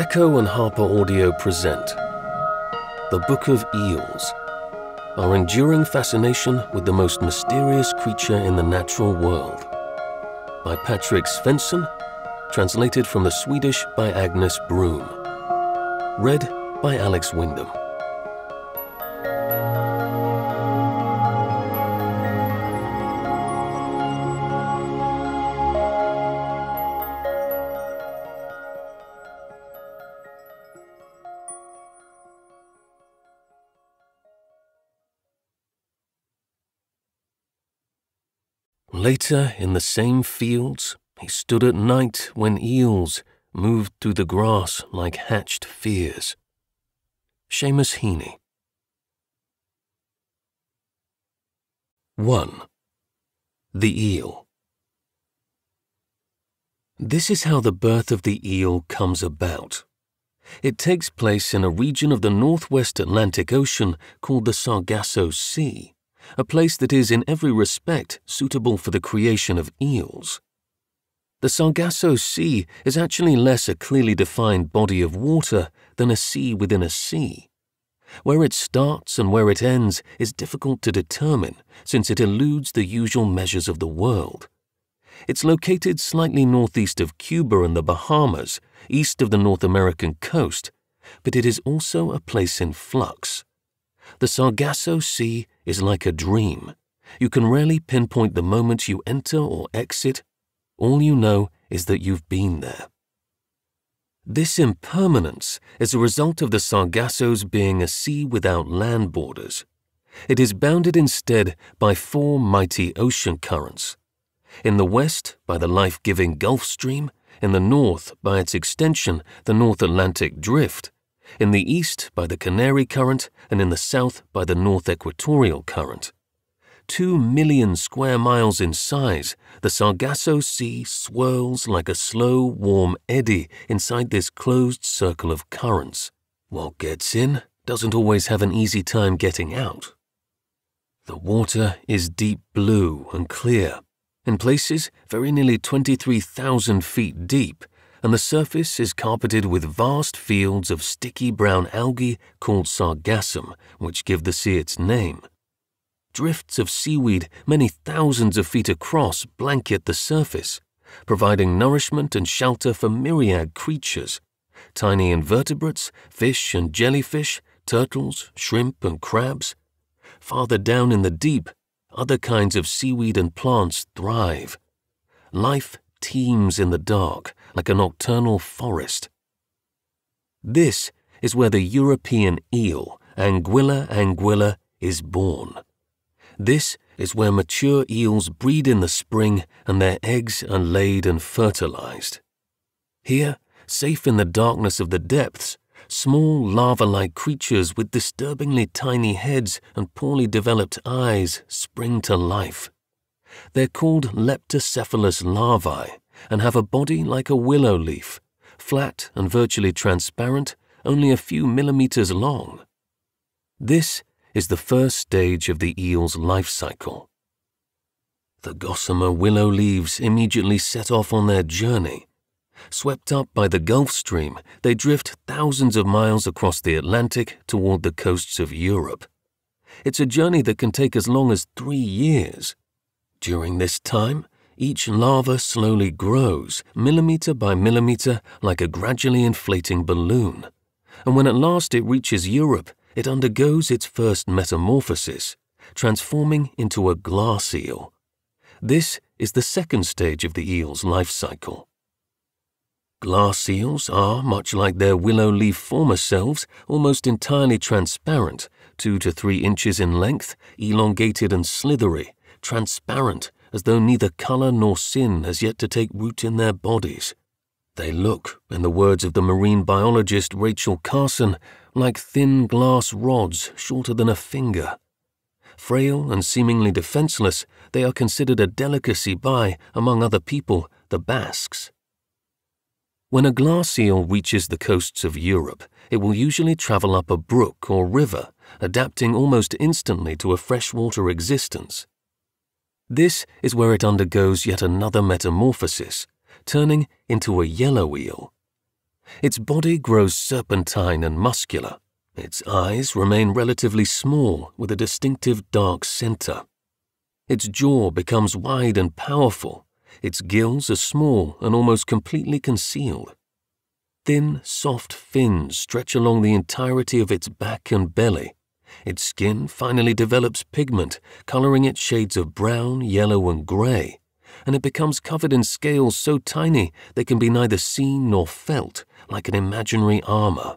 Echo and Harper Audio present The Book of Eels, our enduring fascination with the most mysterious creature in the natural world, by Patrik Svensson, translated from the Swedish by Agnes Broom. Read by Alex Wyndham. Later, in the same fields, he stood at night when eels moved through the grass like hatched fears. Seamus Heaney. 1. The Eel. This is how the birth of the eel comes about. It takes place in a region of the northwest Atlantic Ocean called the Sargasso Sea, a place that is in every respect suitable for the creation of eels. The Sargasso Sea is actually less a clearly defined body of water than a sea within a sea. Where it starts and where it ends is difficult to determine, since it eludes the usual measures of the world. It's located slightly northeast of Cuba and the Bahamas, east of the North American coast, but it is also a place in flux. The Sargasso Sea is like a dream. You can rarely pinpoint the moment you enter or exit. All you know is that you've been there. This impermanence is a result of the Sargasso's being a sea without land borders. It is bounded instead by 4 mighty ocean currents. In the west, by the life-giving Gulf Stream, in the north, by its extension, the North Atlantic Drift, in the east by the Canary Current, and in the south by the North Equatorial Current. 2 million square miles in size, the Sargasso Sea swirls like a slow, warm eddy inside this closed circle of currents. What gets in doesn't always have an easy time getting out. The water is deep blue and clear, in places very nearly 23,000 feet deep, and the surface is carpeted with vast fields of sticky brown algae called sargassum, which give the sea its name. Drifts of seaweed many thousands of feet across blanket the surface, providing nourishment and shelter for myriad creatures: tiny invertebrates, fish and jellyfish, turtles, shrimp and crabs. Farther down in the deep, other kinds of seaweed and plants thrive. Life teems in the dark like a nocturnal forest. This is where the European eel, Anguilla, is born. This is where mature eels breed in the spring and their eggs are laid and fertilized. Here, safe in the darkness of the depths, small lava-like creatures with disturbingly tiny heads and poorly developed eyes spring to life. They're called leptocephalous larvae and have a body like a willow leaf, flat and virtually transparent, only a few millimeters long. This is the first stage of the eel's life cycle. The gossamer willow leaves immediately set off on their journey. Swept up by the Gulf Stream, they drift thousands of miles across the Atlantic toward the coasts of Europe. It's a journey that can take as long as 3 years. During this time, each larva slowly grows, millimeter by millimeter, like a gradually inflating balloon. And when at last it reaches Europe, it undergoes its first metamorphosis, transforming into a glass eel. This is the second stage of the eel's life cycle. Glass eels are, much like their willow leaf former selves, almost entirely transparent, 2 to 3 inches in length, elongated and slithery, transparent, as though neither color nor sin has yet to take root in their bodies. They look, in the words of the marine biologist Rachel Carson, like thin glass rods shorter than a finger. Frail and seemingly defenseless, they are considered a delicacy by, among other people, the Basques. When a glass eel reaches the coasts of Europe, it will usually travel up a brook or river, adapting almost instantly to a freshwater existence. This is where it undergoes yet another metamorphosis, turning into a yellow eel. Its body grows serpentine and muscular. Its eyes remain relatively small with a distinctive dark center. Its jaw becomes wide and powerful. Its gills are small and almost completely concealed. Thin, soft fins stretch along the entirety of its back and belly. Its skin finally develops pigment, coloring it shades of brown, yellow, and gray, and it becomes covered in scales so tiny they can be neither seen nor felt, like an imaginary armor.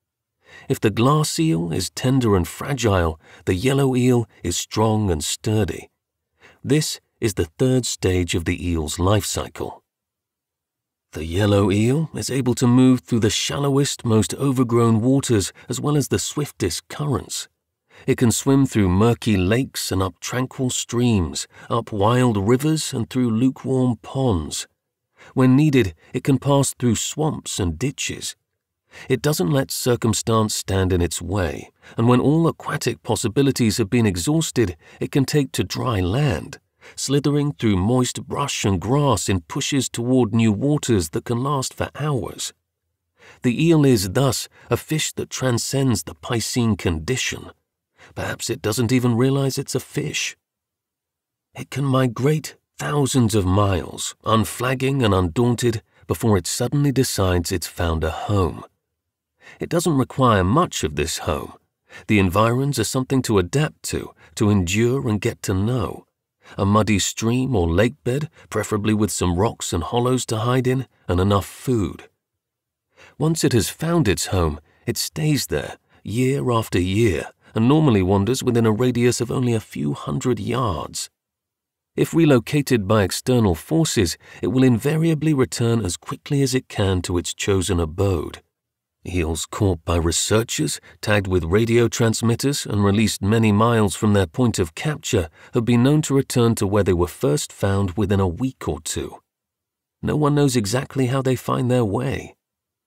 If the glass eel is tender and fragile, the yellow eel is strong and sturdy. This is the third stage of the eel's life cycle. The yellow eel is able to move through the shallowest, most overgrown waters as well as the swiftest currents. It can swim through murky lakes and up tranquil streams, up wild rivers and through lukewarm ponds. When needed, it can pass through swamps and ditches. It doesn't let circumstance stand in its way, and when all aquatic possibilities have been exhausted, it can take to dry land, slithering through moist brush and grass in pushes toward new waters that can last for hours. The eel is, thus, a fish that transcends the piscine condition. Perhaps it doesn't even realize it's a fish. It can migrate thousands of miles, unflagging and undaunted, before it suddenly decides it's found a home. It doesn't require much of this home. The environs are something to adapt to endure and get to know. A muddy stream or lake bed, preferably with some rocks and hollows to hide in, and enough food. Once it has found its home, it stays there, year after year, and normally wanders within a radius of only a few hundred yards. If relocated by external forces, it will invariably return as quickly as it can to its chosen abode. Eels caught by researchers, tagged with radio transmitters, and released many miles from their point of capture have been known to return to where they were first found within a week or two. No one knows exactly how they find their way.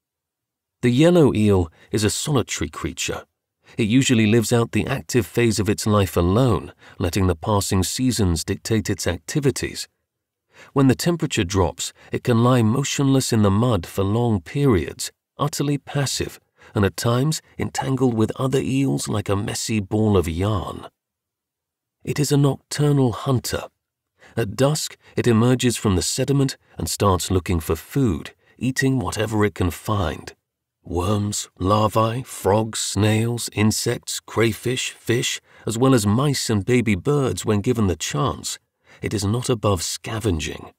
The yellow eel is a solitary creature. It usually lives out the active phase of its life alone, letting the passing seasons dictate its activities. When the temperature drops, it can lie motionless in the mud for long periods, utterly passive, and at times entangled with other eels like a messy ball of yarn. It is a nocturnal hunter. At dusk, it emerges from the sediment and starts looking for food, eating whatever it can find. Worms, larvae, frogs, snails, insects, crayfish, fish, as well as mice and baby birds when given the chance. It is not above scavenging.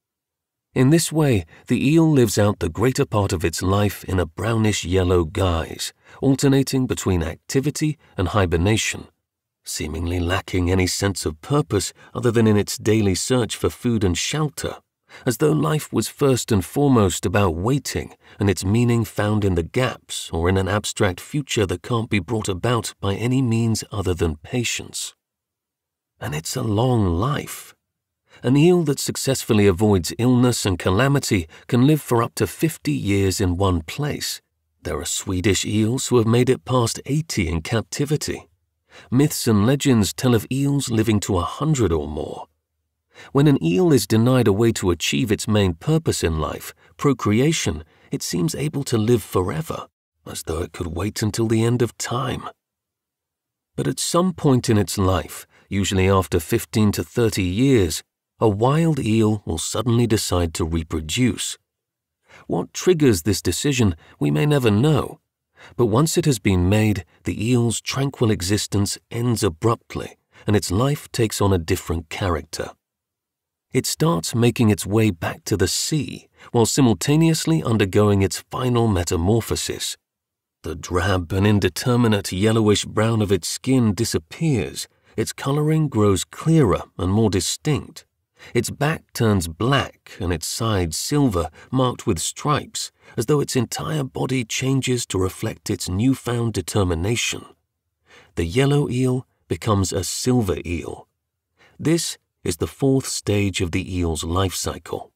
In this way, the eel lives out the greater part of its life in a brownish-yellow guise, alternating between activity and hibernation, seemingly lacking any sense of purpose other than in its daily search for food and shelter, as though life was first and foremost about waiting and its meaning found in the gaps or in an abstract future that can't be brought about by any means other than patience. And it's a long life. An eel that successfully avoids illness and calamity can live for up to 50 years in one place. There are Swedish eels who have made it past 80 in captivity. Myths and legends tell of eels living to 100 or more. When an eel is denied a way to achieve its main purpose in life, procreation, it seems able to live forever, as though it could wait until the end of time. But at some point in its life, usually after 15 to 30 years, a wild eel will suddenly decide to reproduce. What triggers this decision, we may never know, but once it has been made, the eel's tranquil existence ends abruptly, and its life takes on a different character. It starts making its way back to the sea, while simultaneously undergoing its final metamorphosis. The drab and indeterminate yellowish-brown of its skin disappears, its coloring grows clearer and more distinct. Its back turns black and its sides silver, marked with stripes, as though its entire body changes to reflect its newfound determination. The yellow eel becomes a silver eel. This is the fourth stage of the eel's life cycle.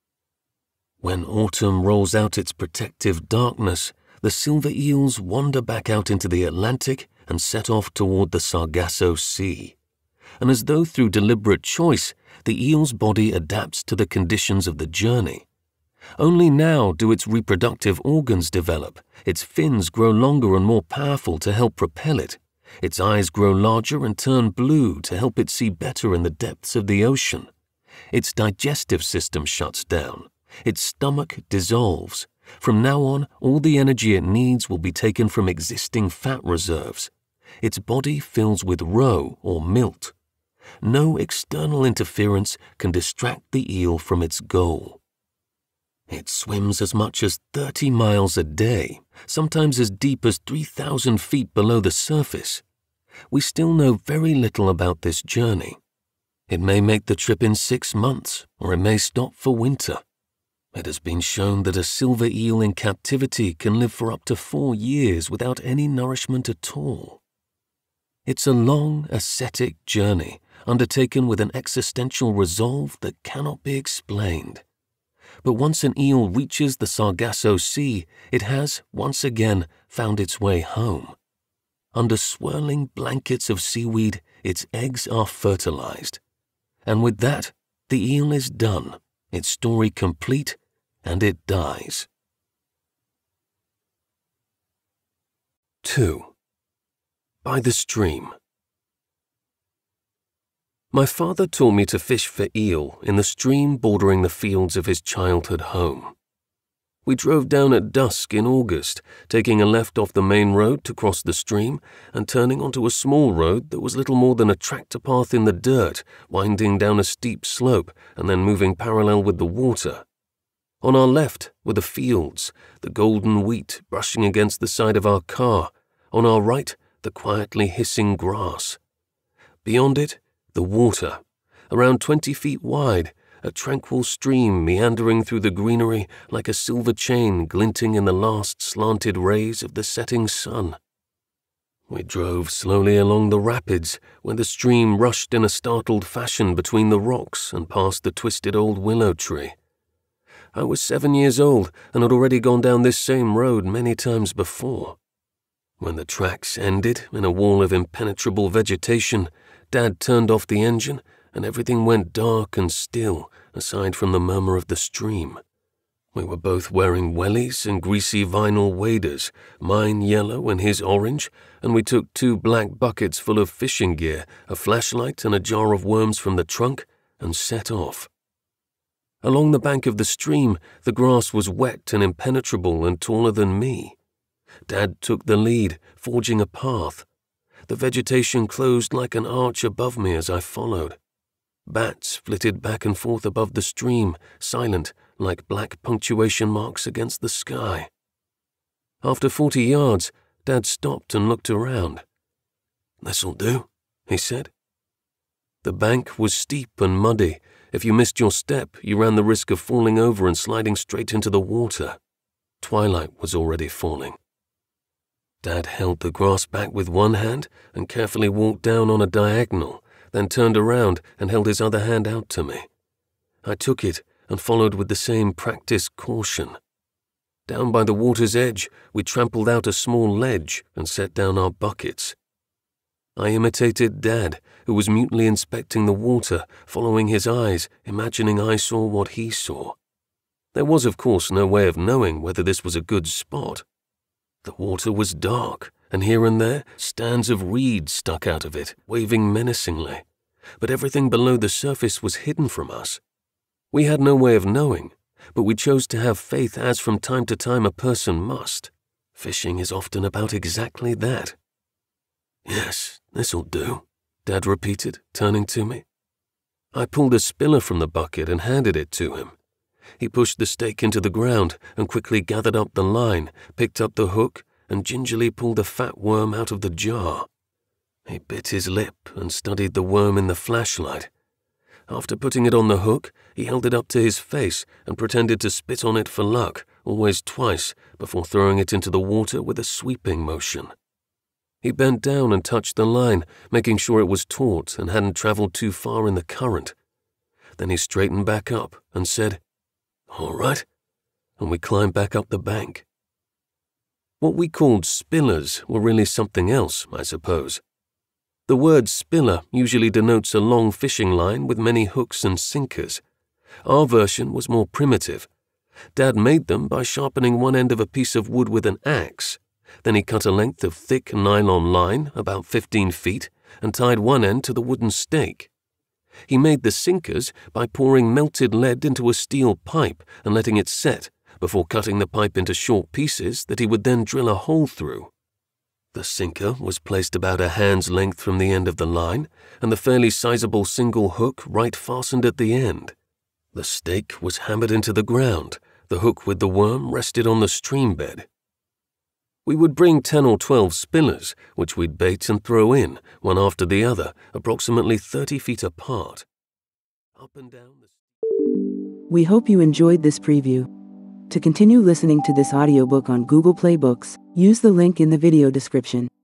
When autumn rolls out its protective darkness, the silver eels wander back out into the Atlantic and set off toward the Sargasso Sea. And as though through deliberate choice, the eel's body adapts to the conditions of the journey. Only now do its reproductive organs develop, its fins grow longer and more powerful to help propel it, its eyes grow larger and turn blue to help it see better in the depths of the ocean. Its digestive system shuts down. Its stomach dissolves. From now on, all the energy it needs will be taken from existing fat reserves. Its body fills with roe or milt. No external interference can distract the eel from its goal. It swims as much as 30 miles a day, sometimes as deep as 3,000 feet below the surface. We still know very little about this journey. It may make the trip in 6 months, or it may stop for winter. It has been shown that a silver eel in captivity can live for up to 4 years without any nourishment at all. It's a long, ascetic journey, undertaken with an existential resolve that cannot be explained. But once an eel reaches the Sargasso Sea, it has, once again, found its way home. Under swirling blankets of seaweed, its eggs are fertilized. And with that, the eel is done, its story complete, and it dies. 2. By the stream. My father taught me to fish for eel in the stream bordering the fields of his childhood home. We drove down at dusk in August, taking a left off the main road to cross the stream and turning onto a small road that was little more than a tractor path in the dirt, winding down a steep slope and then moving parallel with the water. On our left were the fields, the golden wheat brushing against the side of our car. On our right, the quietly hissing grass. Beyond it, the water, around 20 feet wide, a tranquil stream meandering through the greenery like a silver chain glinting in the last slanted rays of the setting sun. We drove slowly along the rapids, where the stream rushed in a startled fashion between the rocks and past the twisted old willow tree. I was 7 years old and had already gone down this same road many times before. When the tracks ended in a wall of impenetrable vegetation, Dad turned off the engine and everything went dark and still, aside from the murmur of the stream. We were both wearing wellies and greasy vinyl waders, mine yellow and his orange, and we took 2 black buckets full of fishing gear, a flashlight and a jar of worms from the trunk, and set off. Along the bank of the stream, the grass was wet and impenetrable and taller than me. Dad took the lead, forging a path. The vegetation closed like an arch above me as I followed. Bats flitted back and forth above the stream, silent like black punctuation marks against the sky. After 40 yards, Dad stopped and looked around. "This'll do," he said. The bank was steep and muddy. If you missed your step, you ran the risk of falling over and sliding straight into the water. Twilight was already falling. Dad held the grass back with one hand and carefully walked down on a diagonal, then turned around and held his other hand out to me. I took it and followed with the same practiced caution. Down by the water's edge, we trampled out a small ledge and set down our buckets. I imitated Dad, who was mutely inspecting the water, following his eyes, imagining I saw what he saw. There was, of course, no way of knowing whether this was a good spot. The water was dark, and here and there, stands of reeds stuck out of it, waving menacingly. But everything below the surface was hidden from us. We had no way of knowing, but we chose to have faith as from time to time a person must. Fishing is often about exactly that. "Yes, this'll do," Dad repeated, turning to me. I pulled a spiller from the bucket and handed it to him. He pushed the stake into the ground and quickly gathered up the line, picked up the hook, and gingerly pulled a fat worm out of the jar. He bit his lip and studied the worm in the flashlight. After putting it on the hook, he held it up to his face and pretended to spit on it for luck, always twice, before throwing it into the water with a sweeping motion. He bent down and touched the line, making sure it was taut and hadn't traveled too far in the current. Then he straightened back up and said, "All right," and we climbed back up the bank. What we called spillers were really something else, I suppose. The word spiller usually denotes a long fishing line with many hooks and sinkers. Our version was more primitive. Dad made them by sharpening one end of a piece of wood with an axe. Then he cut a length of thick nylon line, about 15 feet, and tied one end to the wooden stake. He made the sinkers by pouring melted lead into a steel pipe and letting it set before cutting the pipe into short pieces that he would then drill a hole through. The sinker was placed about a hand's length from the end of the line, and the fairly sizable single hook right fastened at the end. The stake was hammered into the ground. The hook with the worm rested on the stream bed. We would bring 10 or 12 spillers, which we'd bait and throw in, one after the other, approximately 30 feet apart. Up and down the... We hope you enjoyed this preview. To continue listening to this audiobook on Google Play Books, use the link in the video description.